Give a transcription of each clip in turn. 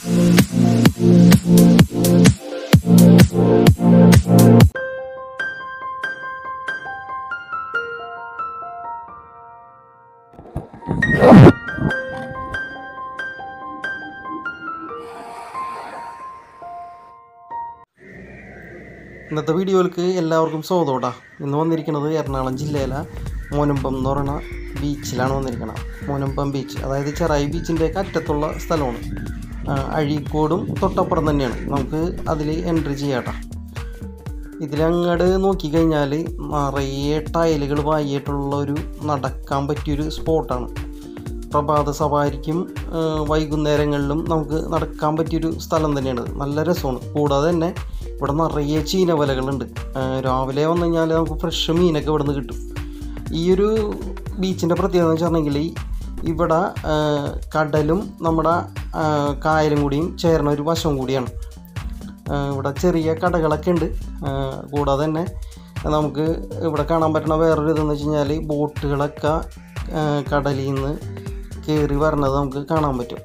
ഇന്നത്തെ വീഡിയോയിലേക്ക് എല്ലാവർക്കും സ്വാഗതം. ഇന്ന് വന്നിരിക്കുന്നത് എറണാകുളം ജില്ലയിലെ മുനമ്പം എന്ന് പറയുന്ന ബീച്ചിലാണ് വന്നിരിക്കുന്നത്. മുനമ്പം ബീച്ച്, അതായത് ചെറായി ബീച്ചിൻ്റെയൊക്കെ അറ്റത്തുള്ള സ്ഥലമാണ്. അഴീക്കോടും തൊട്ടപ്പുറം തന്നെയാണ്. നമുക്ക് അതിൽ എൻട്രി ചെയ്യാം. ഇതിലങ്ങോട്ട് നോക്കിക്കഴിഞ്ഞാൽ നിറയെ ടൈലുകൾ വാങ്ങിയിട്ടുള്ള ഒരു നടക്കാൻ പറ്റിയൊരു സ്പോട്ടാണ്. പ്രഭാത സവാരിക്കും വൈകുന്നേരങ്ങളിലും നമുക്ക് നടക്കാൻ പറ്റിയൊരു സ്ഥലം തന്നെയാണ്. നല്ല രസമാണ്. കൂടാതെ തന്നെ ഇവിടെ നിറയെ ചീനവലകളുണ്ട്. രാവിലെ വന്നു കഴിഞ്ഞാൽ നമുക്ക് ഫ്രഷ് മീനൊക്കെ ഇവിടെ നിന്ന് കിട്ടും. ഈ ഒരു ബീച്ചിൻ്റെ പ്രത്യേകത എന്ന് വെച്ചിട്ടുണ്ടെങ്കിൽ ഇവിടെ കടലും നമ്മുടെ കായലും കൂടിയും ചേർന്ന ഒരു വശം കൂടിയാണ്. ഇവിടെ ചെറിയ കടകളൊക്കെ ഉണ്ട്. കൂടാതെ തന്നെ നമുക്ക് ഇവിടെ കാണാൻ പറ്റുന്ന വേറൊരു ഇതെന്ന് വെച്ച് കഴിഞ്ഞാൽ ബോട്ടുകളൊക്കെ കടലിൽ നിന്ന് കയറി വരണത് നമുക്ക് കാണാൻ പറ്റും.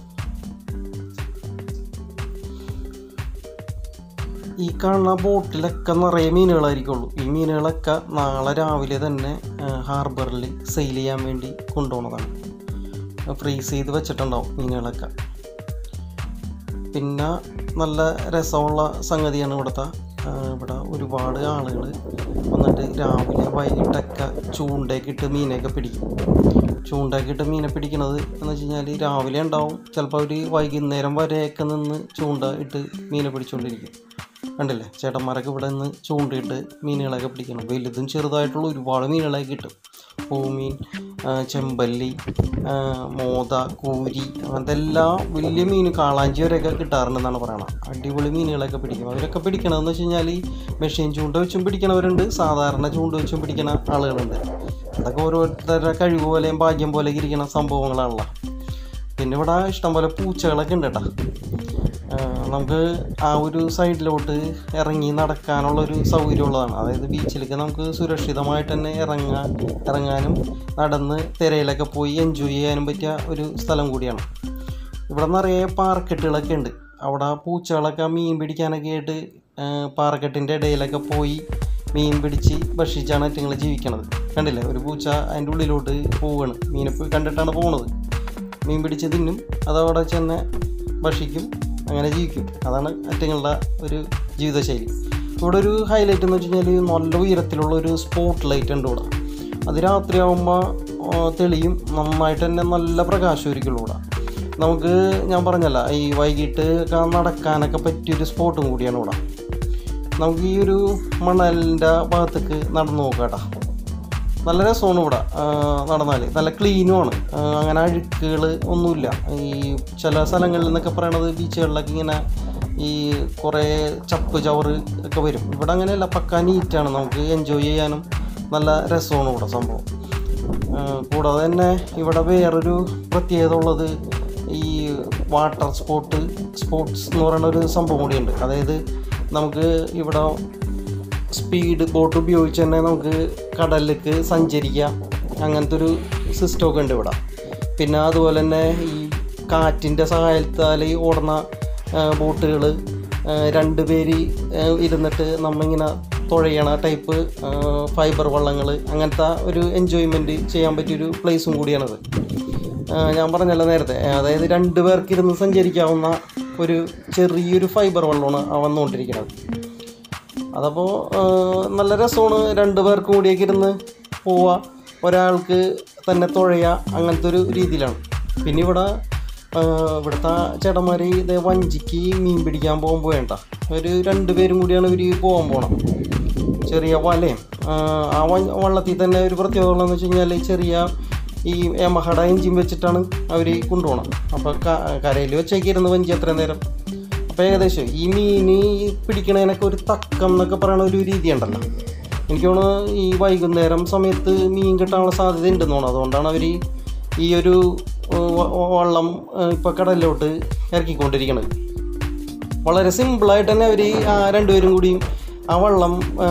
ഈ കാണുന്ന ബോട്ടിലൊക്കെ നിറയെ മീനുകളായിരിക്കുള്ളൂ. ഈ മീനുകളൊക്കെ നാളെ രാവിലെ തന്നെ ഹാർബറിൽ സെയിൽ ചെയ്യാൻ വേണ്ടി കൊണ്ടുപോകുന്നതാണ്. ഫ്രീസ് ചെയ്ത് വെച്ചിട്ടുണ്ടാവും മീനുകളൊക്കെ. പിന്നെ നല്ല രസമുള്ള സംഗതിയാണ് ഇവിടെ ഒരുപാട് ആളുകൾ വന്നിട്ട് രാവിലെ വൈകിട്ടൊക്കെ ചൂണ്ടയൊക്കെ ഇട്ട് മീനൊക്കെ പിടിക്കും. ചൂണ്ടയൊക്കെ ഇട്ട് മീനെ പിടിക്കുന്നത് എന്ന് വെച്ച് കഴിഞ്ഞാൽ രാവിലെ ഉണ്ടാവും, ചിലപ്പോൾ അവർ വൈകുന്നേരം വരെയൊക്കെ നിന്ന് ചൂണ്ട ഇട്ട് മീനെ പിടിച്ചുകൊണ്ടിരിക്കും. കണ്ടില്ലേ, ചേട്ടന്മാരൊക്കെ ഇവിടെ നിന്ന് ചൂണ്ടയിട്ട് മീനുകളൊക്കെ പിടിക്കണം. വലുതും ചെറുതായിട്ടുള്ള ഒരുപാട് മീനുകളൊക്കെ കിട്ടും. പൂമീൻ, ചെമ്പല്ലി, മോത, കൂരി, അങ്ങനത്തെ എല്ലാ വലിയ മീൻ, കാളാഞ്ചി വരെയൊക്കെ കിട്ടാറുണ്ടെന്നാണ് പറയണത്. അടിപൊളി മീനുകളൊക്കെ പിടിക്കും. അവരൊക്കെ പിടിക്കണമെന്ന് വെച്ച് കഴിഞ്ഞാൽ മെഷീൻ ചൂണ്ട വെച്ചും പിടിക്കണവരുണ്ട്, സാധാരണ ചൂണ്ട വെച്ചും പിടിക്കുന്ന ആളുകളുണ്ട്. അതൊക്കെ ഓരോരുത്തരുടെ കഴിവ് പോലെയും ഭാഗ്യം പോലെയൊക്കെ ഇരിക്കുന്ന സംഭവങ്ങളാണല്ലോ. പിന്നെ ഇവിടെ ഇഷ്ടംപോലെ പൂച്ചകളൊക്കെ ഉണ്ട് കേട്ടോ. നമുക്ക് ആ ഒരു സൈഡിലോട്ട് ഇറങ്ങി നടക്കാനുള്ളൊരു സൗകര്യമുള്ളതാണ്. അതായത് ബീച്ചിലേക്ക് നമുക്ക് സുരക്ഷിതമായിട്ട് തന്നെ ഇറങ്ങാനും നടന്ന് തിരയിലൊക്കെ പോയി എൻജോയ് ചെയ്യാനും പറ്റിയ ഒരു സ്ഥലം കൂടിയാണ്. ഇവിടെ നിറയെ പാറക്കെട്ടുകളൊക്കെ ഉണ്ട്. അവിടെ പൂച്ചകളൊക്കെ മീൻ പിടിക്കാനൊക്കെ ആയിട്ട് പാറക്കെട്ടിൻ്റെ ഇടയിലൊക്കെ പോയി മീൻ പിടിച്ച് ഭക്ഷിച്ചാണ് അറ്റുങ്ങൾ ജീവിക്കണത്. കണ്ടില്ലേ, ഒരു പൂച്ച അതിൻ്റെ ഉള്ളിലോട്ട് പോവുകയാണ്. മീനെ കണ്ടിട്ടാണ് പോകുന്നത്. മീൻ പിടിച്ച് തിന്നും, അതവിടെ ചെന്ന് ഭക്ഷിക്കും, അങ്ങനെ ജീവിക്കും. അതാണ് അറ്റുങ്ങളുടെ ഒരു ജീവിതശൈലി. ഇവിടെ ഒരു ഹൈലൈറ്റ് എന്ന് വെച്ച് കഴിഞ്ഞാൽ നല്ല ഉയരത്തിലുള്ള ഒരു സ്പോട്ട് ലൈറ്റ് ഉണ്ട് ഇവിടെ. അത് രാത്രിയാകുമ്പോൾ തെളിയും, നന്നായിട്ട് തന്നെ നല്ല പ്രകാശമായിരിക്കുള്ളൂ ഇവിടെ. നമുക്ക് ഞാൻ പറഞ്ഞല്ല, ഈ വൈകിട്ട് നടക്കാനൊക്കെ പറ്റിയൊരു സ്പോട്ടും കൂടിയാണ് ഇവിടെ. നമുക്ക് ഈ ഒരു മണലിൻ്റെ ഭാഗത്തേക്ക് നടന്നു നോക്കാം കേട്ടോ. നല്ല രസമാണ് ഇവിടെ നടന്നാൽ. നല്ല ക്ലീനുമാണ്, അങ്ങനെ അഴുക്കുകൾ ഒന്നുമില്ല. ഈ ചില സ്ഥലങ്ങളിൽ നിന്നൊക്കെ പറയണത് ബീച്ചുകളിലൊക്കെ ഇങ്ങനെ ഈ കുറേ ചപ്പ് ചവറ് ഒക്കെ വരും. ഇവിടെ അങ്ങനെയല്ല, പക്കാ നീറ്റാണ്. നമുക്ക് എൻജോയ് ചെയ്യാനും നല്ല രസമാണ് ഇവിടെ സംഭവം. കൂടാതെ തന്നെ ഇവിടെ വേറൊരു പ്രത്യേകത ഉള്ളത് ഈ വാട്ടർ സ്പോർട്സ് എന്ന് പറയുന്ന ഒരു സംഭവം കൂടിയുണ്ട്. അതായത് നമുക്ക് ഇവിടെ സ്പീഡ് ബോട്ട് ഉപയോഗിച്ച് തന്നെ നമുക്ക് കടലിലേക്ക് സഞ്ചരിക്കാം. അങ്ങനത്തെ ഒരു സിസ്റ്റമൊക്കെ ഉണ്ട് ഇവിടെ. പിന്നെ അതുപോലെ തന്നെ ഈ കാറ്റിൻ്റെ സഹായത്താൽ ഓടുന്ന ബോട്ടുകൾ, 2 പേര് ഇരുന്നിട്ട് നമ്മളിങ്ങനെ തുഴയണ ടൈപ്പ് ഫൈബർ വള്ളങ്ങൾ, അങ്ങനത്തെ ഒരു എൻജോയ്മെൻറ്റ് ചെയ്യാൻ പറ്റിയൊരു പ്ലേസും കൂടിയാണത്. ഞാൻ പറഞ്ഞല്ലോ നേരത്തെ, അതായത് 2 പേർക്ക് ഇരുന്ന് സഞ്ചരിക്കാവുന്ന ഒരു ചെറിയൊരു ഫൈബർ വള്ളമാണ് വന്നുകൊണ്ടിരിക്കുന്നത്. അതപ്പോൾ നല്ല രസമാണ്. 2 പേർക്ക് കൂടിയൊക്കെ ഇരുന്ന് പോവുക, ഒരാൾക്ക് തന്നെ തുഴയുക, അങ്ങനത്തെ ഒരു രീതിയിലാണ്. പിന്നെ ഇവിടുത്തെ ചേട്ടന്മാർ ഇതേ വഞ്ചിക്ക് മീൻ പിടിക്കാൻ പോകുമ്പോൾ വേണ്ട, ഒരു 2 പേരും കൂടിയാണ് ഇവർ പോകണം. ചെറിയ വലയും ആ വള്ളത്തിൽ തന്നെ ഒരു പ്രത്യേകത ഉള്ളതെന്ന് വെച്ച് കഴിഞ്ഞാൽ ചെറിയ ഈ യമഹട എഞ്ചിൻ വെച്ചിട്ടാണ് അവർ കൊണ്ടുപോകണം. അപ്പോൾ കരയിൽ വെച്ചേക്ക് ഇരുന്ന് വഞ്ചി അത്രയും നേരം. അപ്പോൾ ഏകദേശം ഈ മീൻ പിടിക്കണതിനൊക്കെ ഒരു തക്കം എന്നൊക്കെ പറയുന്ന ഒരു രീതി ഉണ്ടല്ലോ. എനിക്ക് തോന്നുന്നു ഈ വൈകുന്നേരം സമയത്ത് മീൻ കിട്ടാനുള്ള സാധ്യത ഉണ്ടെന്ന് തോന്നുന്നു. അതുകൊണ്ടാണ് അവർ ഈ ഒരു വള്ളം ഇപ്പോൾ കടലിലോട്ട് ഇറക്കിക്കൊണ്ടിരിക്കുന്നത്. വളരെ സിമ്പിളായിട്ട് തന്നെ അവർ 2 പേരും കൂടിയും ആ വള്ളം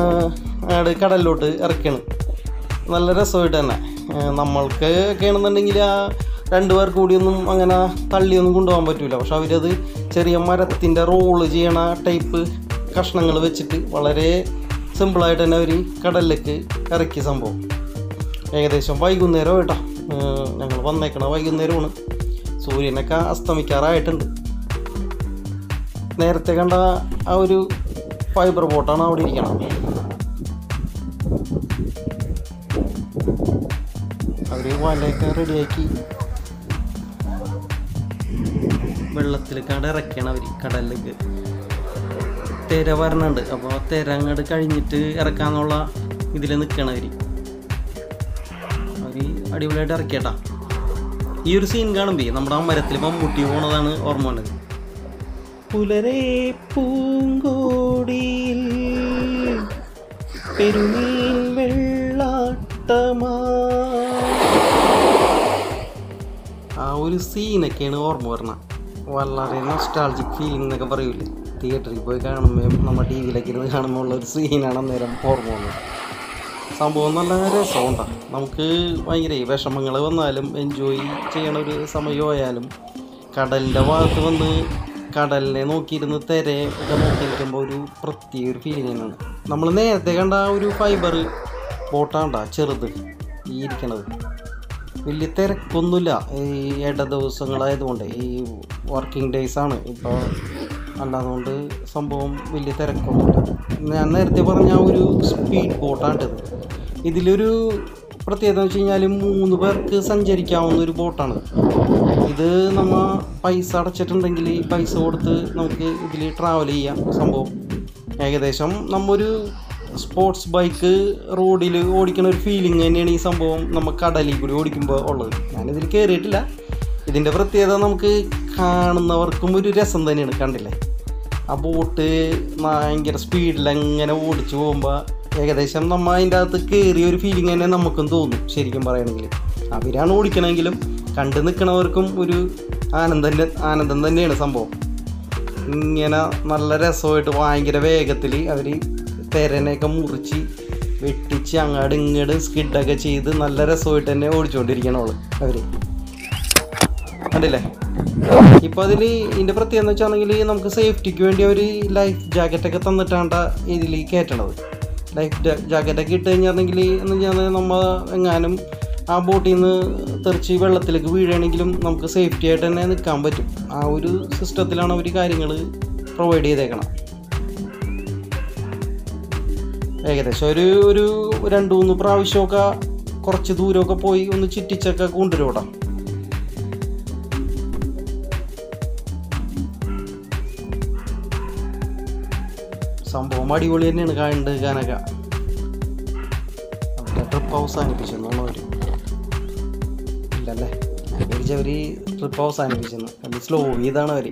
കടലിലോട്ട് ഇറക്കണം. നല്ല രസമായിട്ട് തന്നെ. നമ്മൾക്ക് ഒക്കെ ആണെന്നുണ്ടെങ്കിൽ ആ 2 പേർക്ക് കൂടിയൊന്നും അങ്ങനെ തള്ളിയൊന്നും കൊണ്ടുപോകാൻ പറ്റില്ല. പക്ഷെ അവരത് ചെറിയ മരത്തിൻ്റെ റോള് ചെയ്യണ ടൈപ്പ് കഷ്ണങ്ങൾ വെച്ചിട്ട് വളരെ സിമ്പിളായിട്ട് തന്നെ അവർ കടലിലേക്ക് ഇറക്കിയ സംഭവം. ഏകദേശം വൈകുന്നേരം കേട്ടോ, ഞങ്ങൾ വന്നേക്കണ വൈകുന്നേരമാണ്. സൂര്യനൊക്കെ അസ്തമിക്കാറായിട്ടുണ്ട്. നേരത്തെ കണ്ട ആ ഒരു ഫൈബർ ബോട്ടാണ് അവിടെ ഇരിക്കണം. അവർ വലയൊക്കെ റെഡിയാക്കി വെള്ളത്തിലേക്കാണ്ട് ഇറക്കിയാണ് അവർ കടലിലേക്ക്. തിര വരണുണ്ട്, അപ്പോൾ തിര അങ്ങോട്ട് കഴിഞ്ഞിട്ട് ഇറക്കാന്നുള്ള ഇതിൽ നിൽക്കണം അവർ അടിപൊളിയായിട്ട് ഇറക്കിയേട്ടാ. ഈ ഒരു സീൻ കാണുമ്പോൾ നമ്മുടെ മരത്തിൽ മമ്മൂട്ടി പോണതാണ് ഓർമ്മ വന്നത്. പുലരേ പൂങ്കോടിയിൽ പെരുമീൻ വെള്ളാട്ടമാ, ആ ഒരു സീനൊക്കെയാണ് ഓർമ്മ വരണം. വളരെ നൊസ്റ്റാൾജിക് ഫീലിംഗ് എന്നൊക്കെ പറയൂലേ, തിയേറ്ററിൽ പോയി കാണുമ്പോൾ നമ്മൾ ടി വിയിലൊക്കെ ഇരുന്ന് കാണുമ്പോൾ ഉള്ള ഒരു സീനാണ് അന്നേരം ഓർമ്മ വന്നത്. സംഭവം നല്ല രസമുണ്ടാകും. നമുക്ക് ഭയങ്കര വിഷമങ്ങൾ വന്നാലും എൻജോയ് ചെയ്യണ ഒരു സമയമായാലും കടലിൻ്റെ ഭാഗത്ത് വന്ന് കടലിനെ നോക്കിയിരുന്ന് തിരയൊക്കെ നോക്കിയിരിക്കുമ്പോൾ ഒരു പ്രത്യേക ഒരു ഫീലിംഗ് തന്നെയാണ്. നമ്മൾ നേരത്തെ കണ്ട ആ ഒരു ഫൈബർ ബോട്ടാണ്ടാ ചെറുത് ഈ ഇരിക്കണത്. വലിയ തിരക്കൊന്നുമില്ല. ഈ ഇട ദിവസങ്ങളായതുകൊണ്ട് ഈ വർക്കിംഗ് ഡേയ്സാണ് ഇപ്പോൾ, അല്ലാതുകൊണ്ട് സംഭവം വലിയ തിരക്കൊന്നുമില്ല. ഞാൻ നേരത്തെ പറഞ്ഞ ഒരു സ്പീഡ് ബോട്ടാണിത്. ഇതിലൊരു പ്രത്യേകത എന്ന് വെച്ച് കഴിഞ്ഞാൽ 3 പേർക്ക് സഞ്ചരിക്കാവുന്ന ഒരു ബോട്ടാണ് ഇത്. നമ്മൾ പൈസ അടച്ചിട്ടുണ്ടെങ്കിൽ പൈസ കൊടുത്ത് നമുക്ക് ഇതിൽ ട്രാവൽ ചെയ്യാം. സംഭവം ഏകദേശം നമ്മൊരു സ്പോർട്സ് ബൈക്ക് റോഡിൽ ഓടിക്കുന്ന ഒരു ഫീലിംഗ് തന്നെയാണ് ഈ സംഭവം നമ്മൾ കടലിൽ കൂടി ഓടിക്കുമ്പോൾ ഉള്ളത്. ഞാനിതിൽ കയറിയിട്ടില്ല. ഇതിൻ്റെ പ്രത്യേകത നമുക്ക് കാണുന്നവർക്കും ഒരു രസം തന്നെയാണ്. കണ്ടില്ലേ, ആ ബോട്ട് ഭയങ്കര സ്പീഡിൽ അങ്ങനെ ഓടിച്ചു പോകുമ്പോൾ ഏകദേശം നമ്മൾ അതിൻ്റെ അകത്ത് കയറിയ ഒരു ഫീലിംഗ് തന്നെ നമുക്കും തോന്നും. ശരിക്കും പറയുകയാണെങ്കിൽ അവരാണ് ഓടിക്കണമെങ്കിലും കണ്ടു നിൽക്കണവർക്കും ഒരു ആനന്ദം തന്നെയാണ് സംഭവം. ഇങ്ങനെ നല്ല രസമായിട്ട് ഭയങ്കര വേഗത്തിൽ അവർ തിരനെയൊക്കെ മുറിച്ച് വെട്ടിച്ച് അങ്ങോട്ട് ഇങ്ങോട്ട് സ്കിഡൊക്കെ ചെയ്ത് നല്ല രസമായിട്ട് തന്നെ ഓടിച്ചുകൊണ്ടിരിക്കണോള് അവർ. കണ്ടില്ലേ, ഇപ്പോൾ അതിൽ ഇതിൻ്റെ പ്രത്യേകത എന്ന് വെച്ചാണെങ്കിൽ നമുക്ക് സേഫ്റ്റിക്ക് വേണ്ടി അവർ ലൈഫ് ജാക്കറ്റൊക്കെ തന്നിട്ടാണ് ഇതിൽ കയറ്റണത്. ലൈഫ് ജാക്കറ്റൊക്കെ ഇട്ട് കഴിഞ്ഞിട്ടുണ്ടെങ്കിൽ എന്ന് വെച്ചാൽ നമ്മൾ എങ്ങാനും ആ ബോട്ടിൽ നിന്ന് തെറിച്ച് വെള്ളത്തിലേക്ക് വീഴുകയാണെങ്കിലും നമുക്ക് സേഫ്റ്റി ആയിട്ട് തന്നെ നിൽക്കാൻ പറ്റും. ആ ഒരു സിസ്റ്റത്തിലാണ് അവർ കാര്യങ്ങൾ പ്രൊവൈഡ് ചെയ്തേക്കണം. ഏകദേശം ഒരു 2-3 പ്രാവശ്യമൊക്കെ കുറച്ച് ദൂരമൊക്കെ പോയി ഒന്ന് ചുറ്റിച്ചൊക്കെ കൊണ്ടുവരൂടാ. സംഭവം അടിപൊളി തന്നെയാണ് കണ്ടൊക്കെ. അവരുടെ ട്രിപ്പ് അവസാനിപ്പിച്ചെന്നുള്ളവർ ഇല്ലല്ലേ, അവർ ട്രിപ്പ് അവസാനിപ്പിച്ചെന്ന് അത് സ്ലോ ചെയ്താണ് അവർ.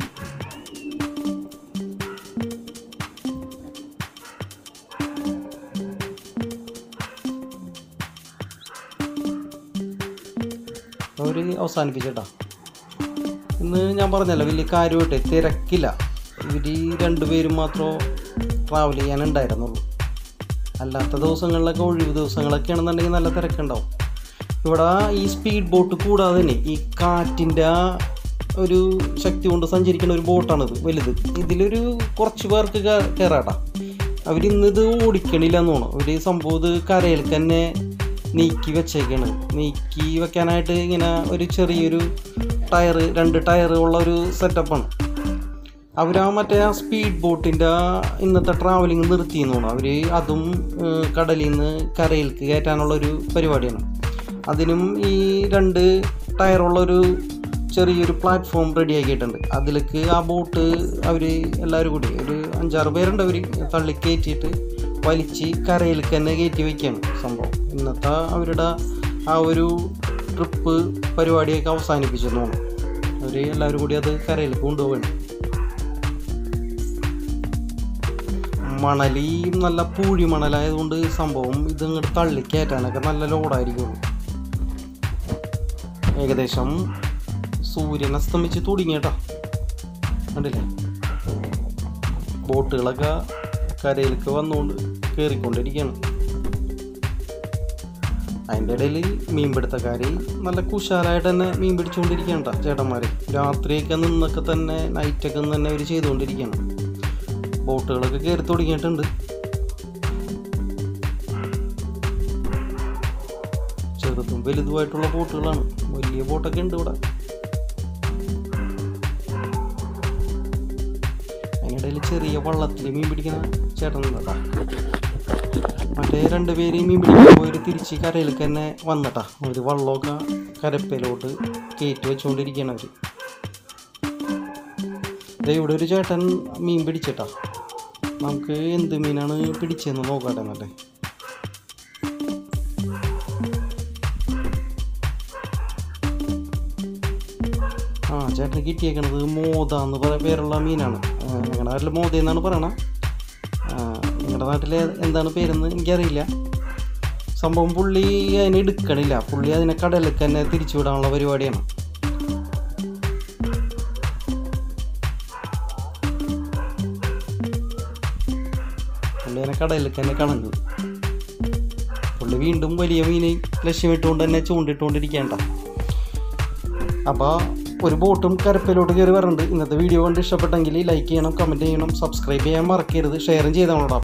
അവർ അവസാനിപ്പിച്ചേട്ടാ. ഇന്ന് ഞാൻ പറഞ്ഞല്ലോ വലിയ കാര്യമായിട്ട് തിരക്കില്ല. ഇവർ 2 പേരും മാത്രമേ ട്രാവൽ ചെയ്യാനുണ്ടായിരുന്നുള്ളൂ. അല്ലാത്ത ദിവസങ്ങളിലൊക്കെ ഒഴിവ് ദിവസങ്ങളൊക്കെയാണെന്നുണ്ടെങ്കിൽ നല്ല തിരക്കുണ്ടാവും. ഇവിടെ ഈ സ്പീഡ് ബോട്ട് കൂടാതെ തന്നെ ഈ കാറ്റിൻ്റെ ഒരു ശക്തി കൊണ്ട് സഞ്ചരിക്കുന്ന ഒരു ബോട്ടാണിത്, വലുത്. ഇതിലൊരു കുറച്ച് പേർക്ക് കയറാട്ടാ. അവരിന്നിത് ഓടിക്കണില്ല എന്ന് തോന്നുന്നു. അവർ സംഭവം ഇത് കരയിൽ തന്നെ നീക്കി വെച്ചേക്കാണ്. നീക്കി വെക്കാനായിട്ട് ഇങ്ങനെ ഒരു ചെറിയൊരു 2 ടയർ ഉള്ള ഒരു സെറ്റപ്പാണ്. അവർ മറ്റേ ആ സ്പീഡ് ബോട്ടിൻ്റെ ഇന്നത്തെ ട്രാവലിങ് നിർത്തിയെന്ന് തോന്നുന്നു. അവർ അതും കടലിൽ നിന്ന് കരയിലേക്ക് കയറ്റാനുള്ളൊരു പരിപാടിയാണ്. അതിനും ഈ 2 ടയറുള്ളൊരു ചെറിയൊരു പ്ലാറ്റ്ഫോം റെഡിയാക്കിയിട്ടുണ്ട്. അതിലേക്ക് ആ ബോട്ട് അവർ എല്ലാവരും കൂടി ഒരു 5-6 പേരുണ്ട്. അവർ തള്ളി കയറ്റിയിട്ട് വലിച്ച് കരയിലേക്ക് തന്നെ കയറ്റി വയ്ക്കുകയാണ് സംഭവം. ഇന്നത്തെ അവരുടെ ആ ഒരു ട്രിപ്പ് പരിപാടിയൊക്കെ അവസാനിപ്പിച്ചെന്ന് തോന്നുന്നു. അവർ എല്ലാവരും കൂടി അത് കരയിലേക്ക് കൊണ്ടുപോകണം. മണലി നല്ല പൂഴി മണലായതുകൊണ്ട് സംഭവം ഇത് ഇങ്ങോട്ട് തള്ളി കയറ്റാനൊക്കെ നല്ല ലോഡായിരിക്കും. ഏകദേശം സൂര്യൻ അസ്തമിച്ച് തുടങ്ങിയേട്ടാ. കണ്ടില്ലേ, ബോട്ടുകളൊക്കെ കരയിലേക്ക് വന്നുകൊണ്ട് കയറിക്കൊണ്ടിരിക്കുകയാണ്. അതിൻ്റെ ഇടയിൽ മീൻപിടുത്തക്കാർ നല്ല കുശാലായിട്ട് തന്നെ മീൻ പിടിച്ചുകൊണ്ടിരിക്കുകയാണ് കേട്ടോ ചേട്ടന്മാർ. രാത്രിയൊക്കെ നിന്നൊക്കെ തന്നെ നൈറ്റൊക്കെ നിന്ന് തന്നെ അവർ ചെയ്തുകൊണ്ടിരിക്കുകയാണ്. ബോട്ടുകളൊക്കെ കയറി തുടങ്ങിയിട്ടുണ്ട്. ചെറുതും വലുതുമായിട്ടുള്ള ബോട്ടുകളാണ്. വലിയ ബോട്ടൊക്കെ ഉണ്ട് ഇവിടെ. അതിനിടയിൽ ചെറിയ വള്ളത്തിൽ മീൻ പിടിക്കുന്ന ചേട്ടനുണ്ടാ. മറ്റേ 2 പേര് മീൻ പിടിക്കാൻ പോയി തിരിച്ച് കരയിലേക്ക് തന്നെ വന്നിട്ടാ. ഒരു വള്ളമൊക്കെ കരപ്പയിലോട്ട് കയറ്റി വെച്ചുകൊണ്ടിരിക്കുകയാണ് അവർ. ഇവിടെ ഒരു ചേട്ടൻ മീൻ പിടിച്ചിട്ടാ. നമുക്ക് എന്ത് മീനാണ് പിടിച്ചതെന്ന് നോക്കട്ടെ എന്നല്ലേ. ചേട്ടന് കിട്ടിയേക്കണത് മോത എന്ന് പേരുള്ള മീനാണ്. ഞങ്ങളുടെ നാട്ടിൽ മോത എന്നാണ് പറയണത്. നിങ്ങളുടെ നാട്ടിൽ എന്താണ് പേരെന്ന് എനിക്കറിയില്ല. സംഭവം പുള്ളി അതിനെ എടുക്കണില്ല. പുള്ളി അതിനെ കടലിലേക്ക് തന്നെ തിരിച്ചു വിടാനുള്ള പരിപാടിയാണ്. പുള്ളി അതിനെ കടലിലേക്ക് തന്നെ കളഞ്ഞു. പുള്ളി വീണ്ടും വലിയ മീനെ ലക്ഷ്യമിട്ടുകൊണ്ട് തന്നെ ചൂണ്ടിട്ടുകൊണ്ടിരിക്കേണ്ട. അപ്പോൾ ഒരു ബോട്ടും കരപ്പയിലോട്ട് കയറി വരുന്നുണ്ട്. ഇന്നത്തെ വീഡിയോ കണ്ട് ഇഷ്ടപ്പെട്ടെങ്കിൽ ലൈക്ക് ചെയ്യണം, കമൻറ്റ് ചെയ്യണം, സബ്സ്ക്രൈബ് ചെയ്യാൻ മറക്കരുത്, ഷെയറും ചെയ്താൽ